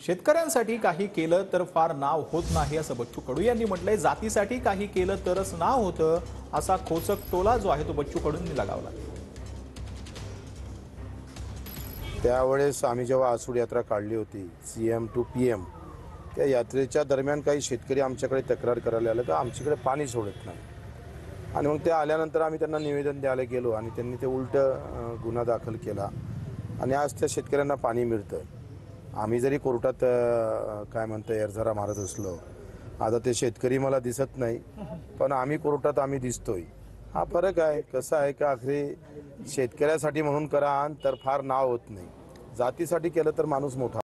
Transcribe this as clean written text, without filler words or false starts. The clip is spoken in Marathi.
शेतकऱ्यांसाठी काही केलं तर फार नाव होत नाही असं बच्चू कडू यांनी म्हटलंय। जातीसाठी काही केलं तरच नाव होतं असा खोचक टोला जो आहे तो बच्चू कडूंनी लगावला। त्यावेळेस आम्ही जेव्हा आसूड यात्रा काढली होती सीएम टू पीएम, त्या यात्रेच्या दरम्यान काही शेतकरी आमच्याकडे तक्रार करायला आले का आमच्याकडे पाणी सोडत नाही। आणि मग ते आल्यानंतर आम्ही त्यांना निवेदन द्यायला गेलो आणि त्यांनी ते गुन्हा दाखल केला आणि आज त्या शेतकऱ्यांना पाणी मिळतं। आम्ही जरी कोर्टात काय म्हणतो एरझारा मारत असलो, आता ते शेतकरी मला दिसत नाही, पण आम्ही कोर्टात दिसतोय। हा फरक आहे। कसं आहे का आखरी शेतकऱ्यासाठी म्हणून करा तर फार नाव होत नाही, जातीसाठी केलं तर माणूस मोठा